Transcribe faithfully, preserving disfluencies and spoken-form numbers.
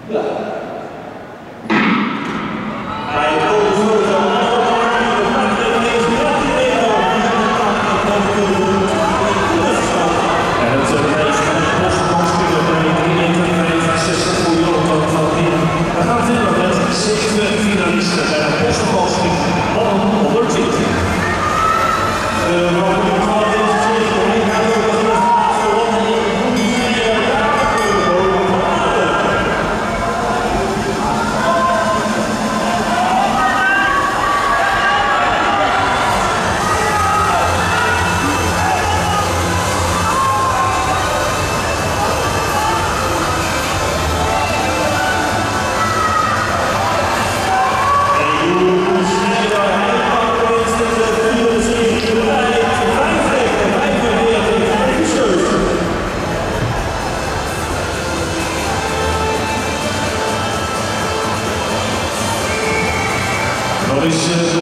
Ja. Hij komt sowieso en het race van de Boston één twee vijfenzestig voor Jonathan van Tien. We gaan verder met zeven finalisten bij de Boston honderdtwintig. Wat is